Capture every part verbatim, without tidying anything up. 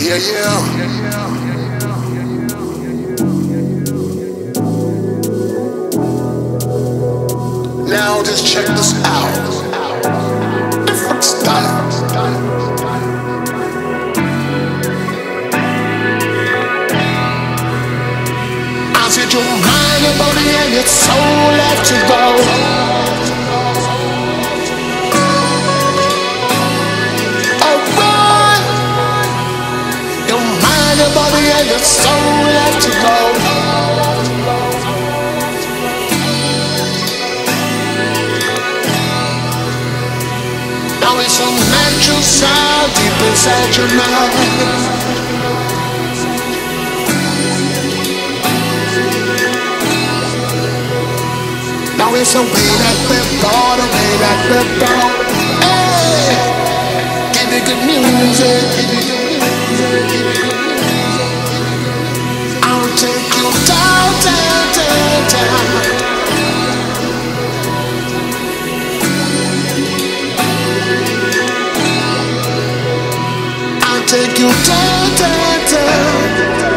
Yeah, yeah. Now just check this out. Influx style. I said your mind, your body, and your soul have to go. Your body and your soul have to go. Now it's a natural sound deep inside your mind. Now it's a way that we're born, a way that we're born. Hey, give me good music, give me good music, give me good music. I'll take you down, down, down, down. I'll take you down, down, down.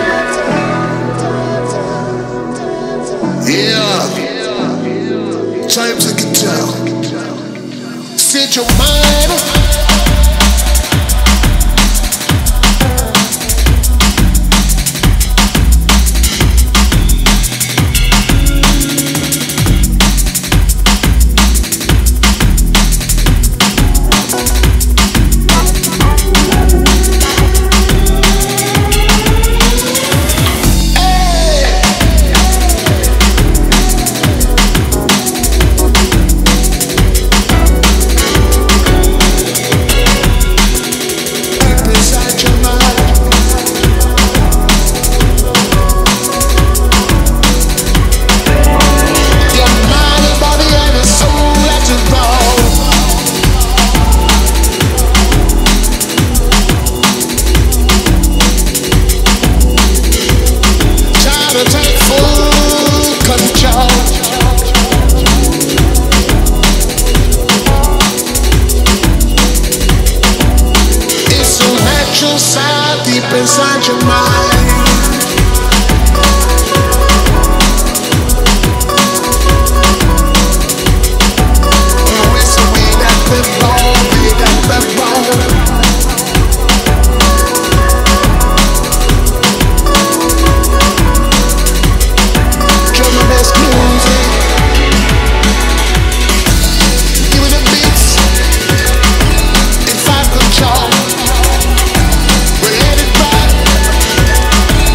Yeah, time to get down. Set your mind. Sound deep inside your mind. Oh, it's the way that we're born, way that we're born. Drum and bass music. Give it the beats. In five control.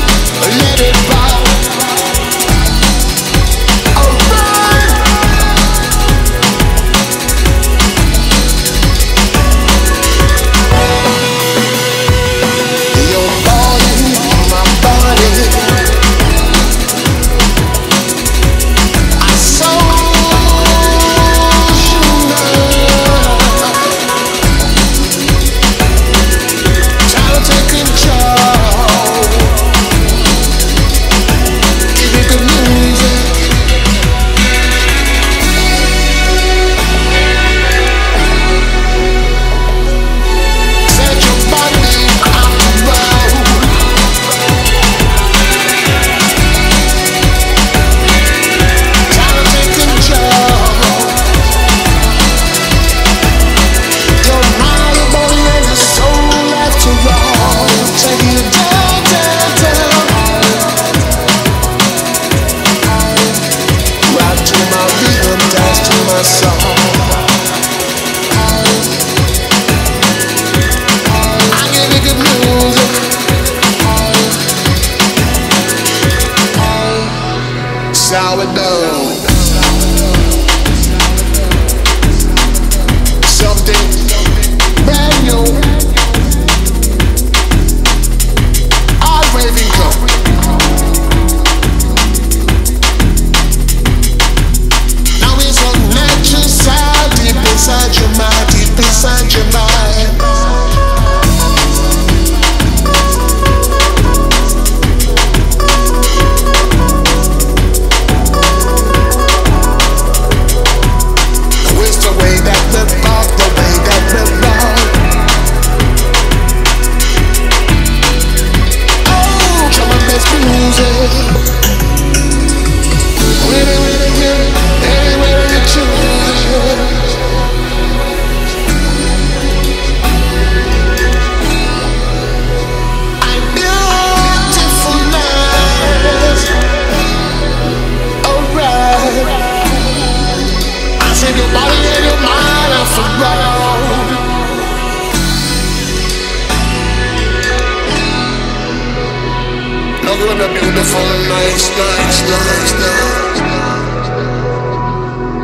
beautiful, nice, nice, nice, nice.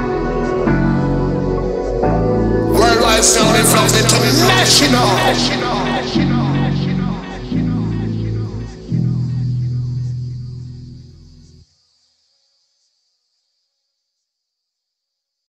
Worldwide sound Influx International.